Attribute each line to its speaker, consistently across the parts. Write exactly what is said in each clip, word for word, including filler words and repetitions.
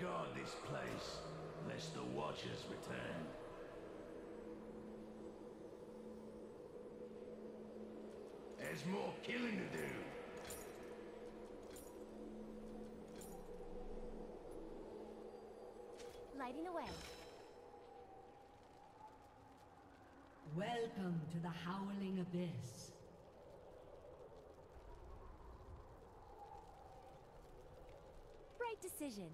Speaker 1: guard this place, lest the Watchers return. There's more killing to do.
Speaker 2: Lighting away.
Speaker 3: Welcome to the Howling Abyss.
Speaker 2: Right decision.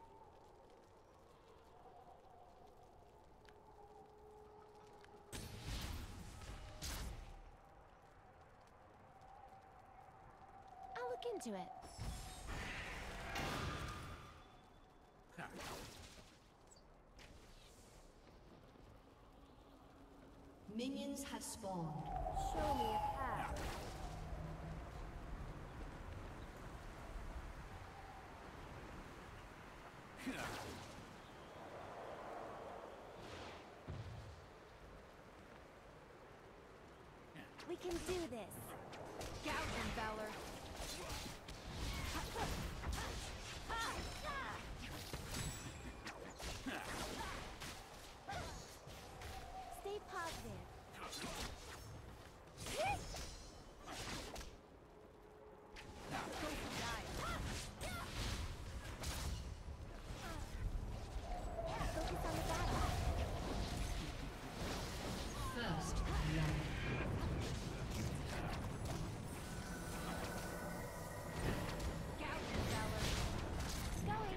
Speaker 2: I'll look into it.
Speaker 3: Minions have spawned.
Speaker 2: Show me a path. We can do this. Gouge and Valor. Stay positive. Focus on the battle.
Speaker 3: First love.
Speaker 2: Gouge and Valor. Going.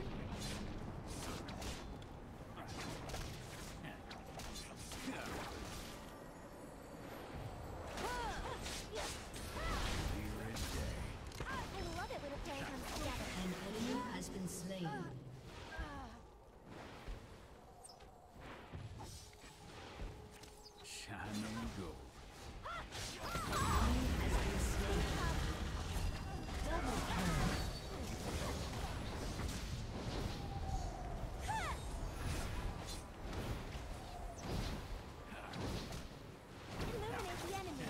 Speaker 2: I love it when a plan comes together.
Speaker 3: An enemy has been slain.
Speaker 1: Shining gold.
Speaker 3: Enemy has been slain. Double kill.
Speaker 2: Eliminate the enemy.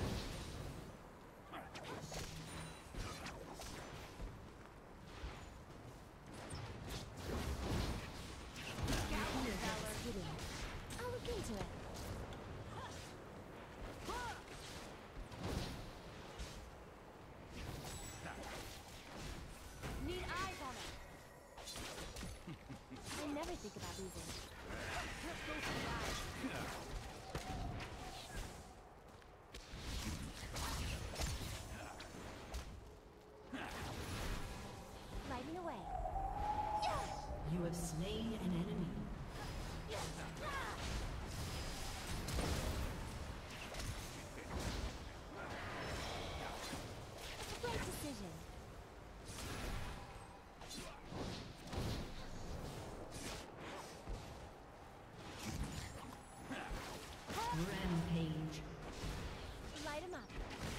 Speaker 2: Gouge and Valor. I'll look into it. Need eyes on it. I never think about losing. Let's go for the eyes. Lighting away.
Speaker 3: You have slain an enemy.
Speaker 2: Right decision.
Speaker 3: Rampage.
Speaker 2: Light him up.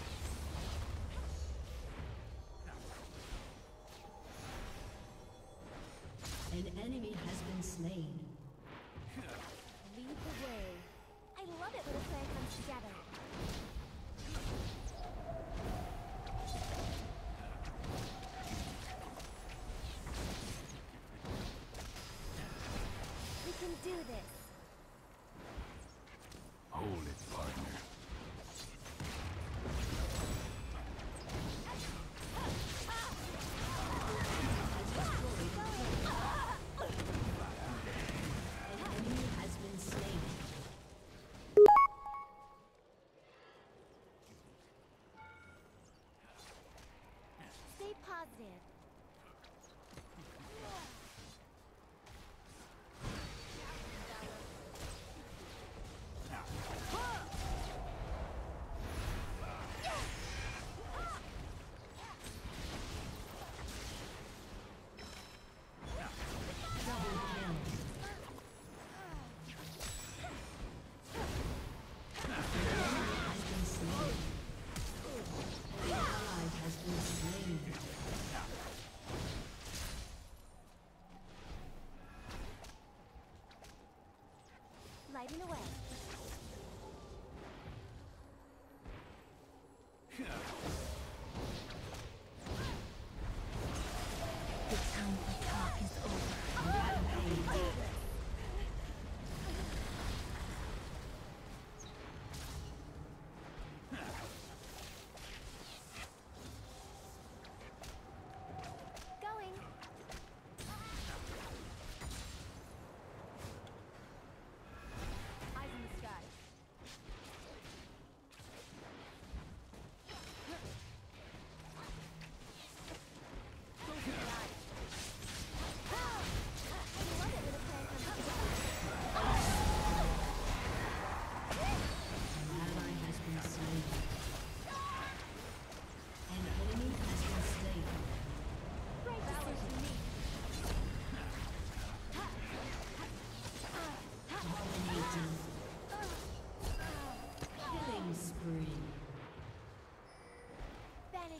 Speaker 3: An enemy has been slain.
Speaker 2: Lead the way. I love it when a plan comes together. We can do this.
Speaker 1: Hold it, partner.
Speaker 3: An enemy has been slain.
Speaker 2: Stay positive.
Speaker 3: Double kill. An enemy has been slain. An ally has been slain.
Speaker 2: Lighting away. The time to talk is over.
Speaker 3: Rampage.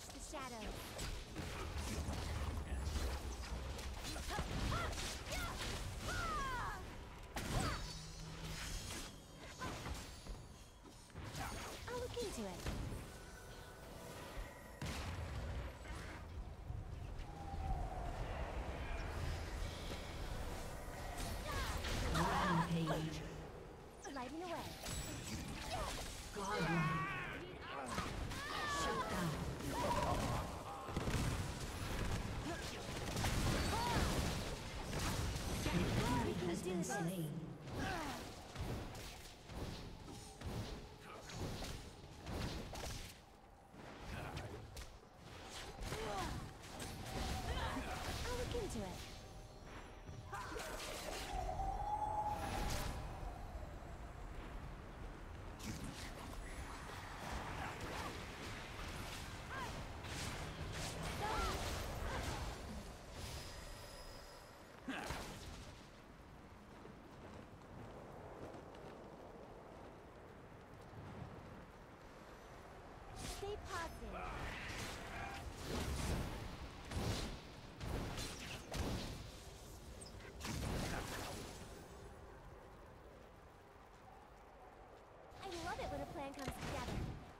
Speaker 2: Watch the shadows. I'll look into it.
Speaker 3: Rampage.
Speaker 2: Lighting away.
Speaker 3: Godlike. Shut down. An enemy has been slain.
Speaker 2: I'll look into it. Stay positive. I love it when a plan comes together.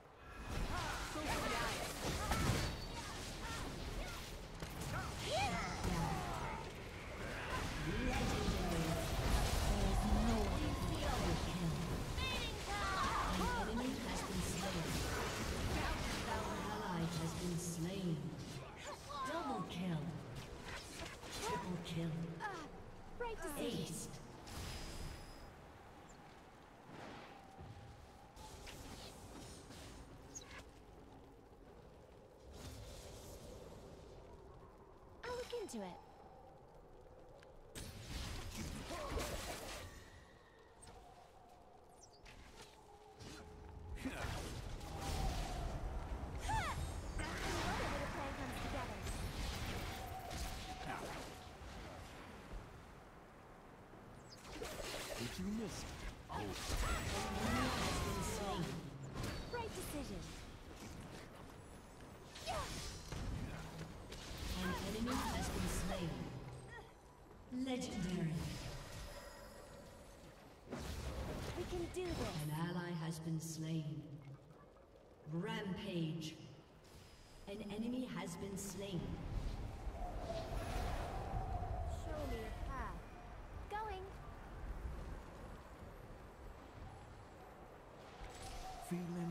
Speaker 3: Kill.
Speaker 2: Ah, right decision.
Speaker 3: Aced.
Speaker 2: I'll look into it.
Speaker 1: Did you miss it? Oh,
Speaker 2: Right decision.
Speaker 3: An enemy has been slain. Legendary.
Speaker 2: We can do this.
Speaker 3: An ally has been slain. Rampage. An enemy has been slain.
Speaker 2: Show me a path. Going.
Speaker 1: feeling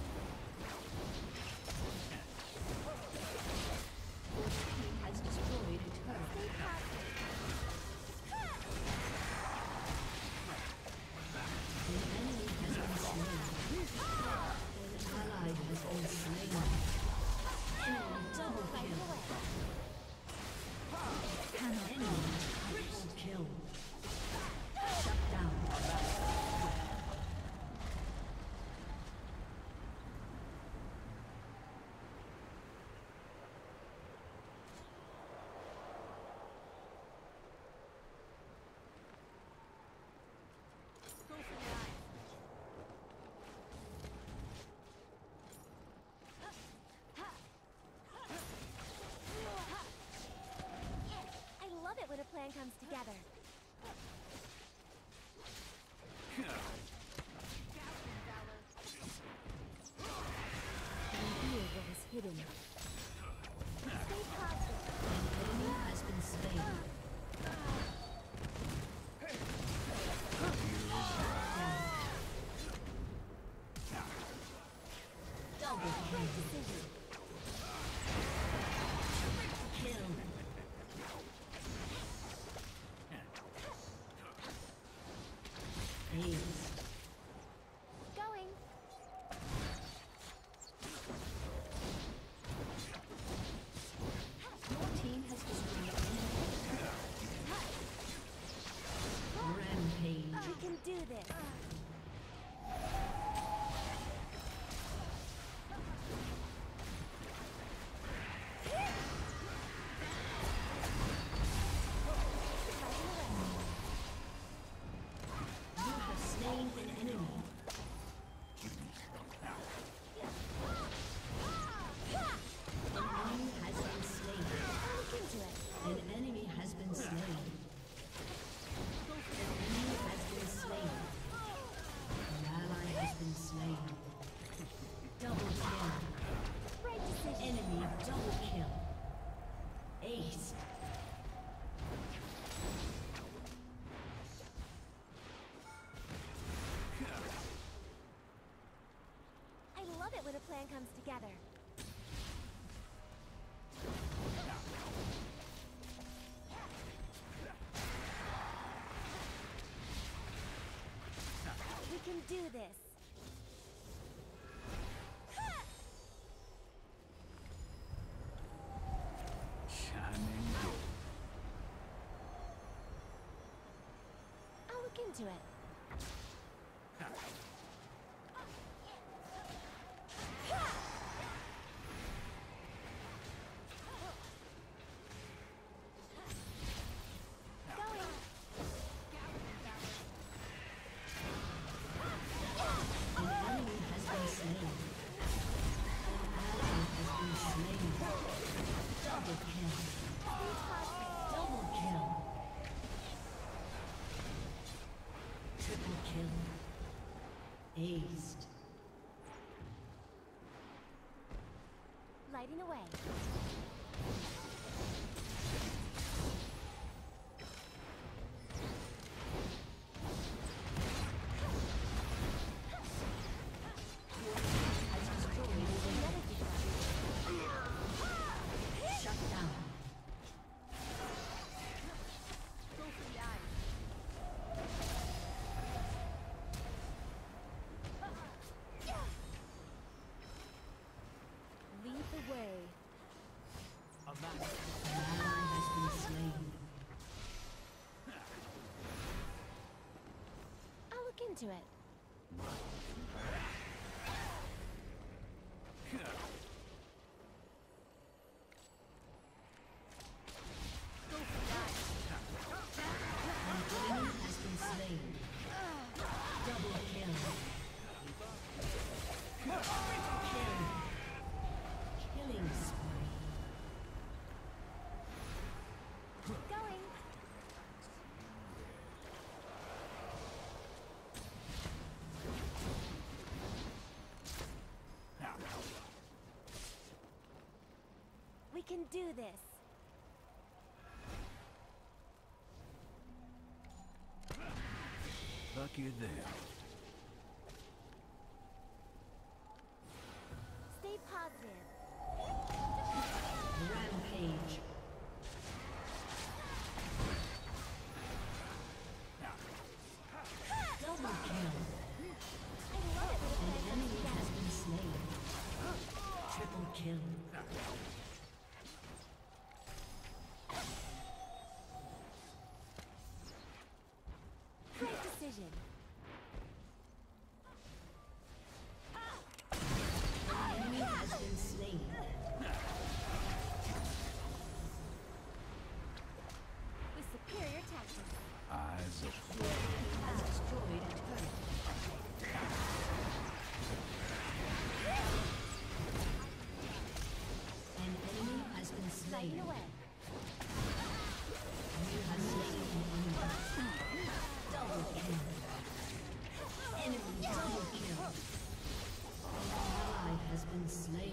Speaker 3: Your team has destroyed a turret.
Speaker 2: Stay positive.
Speaker 3: An enemy has been slain. An ally has been slain. Double
Speaker 2: Fight
Speaker 3: kill.
Speaker 2: away.
Speaker 3: An enemy triple kill. Shut down.
Speaker 2: I love it when a plan comes together. Reveal what is hidden. Stay positive.
Speaker 3: An enemy has been slain. Double kill.
Speaker 2: Right decision.
Speaker 3: Kill. Ace.
Speaker 2: Going.
Speaker 3: Your team has destroyed Rampage.
Speaker 2: We can do this. when a plan comes together. We can do this.
Speaker 1: Shining gold.
Speaker 2: I'll look into it.
Speaker 3: Aced.
Speaker 2: Lighting away.
Speaker 3: Shut down.
Speaker 2: Lead the way.
Speaker 1: A master.
Speaker 3: An ally has been slain.
Speaker 2: I'll look into it.
Speaker 3: An enemy has been slain. Double kill. Kill. Killing spree.
Speaker 2: Going. We can do this.
Speaker 1: Lucky there.
Speaker 2: Stay positive.
Speaker 3: Rampage. Double kill.
Speaker 2: I love it when a
Speaker 3: An
Speaker 2: plan comes
Speaker 3: enemy
Speaker 2: together.
Speaker 3: has been slain. Triple kill.
Speaker 2: Great decision.
Speaker 3: An enemy has been slain.
Speaker 2: With superior tactics.
Speaker 1: Eyes of
Speaker 3: Has destroyed a turret. An enemy has been
Speaker 2: Lighting
Speaker 3: slain.
Speaker 2: away.
Speaker 3: You have slain an enemy. Double kill. Enemy double kill. An ally has been slain.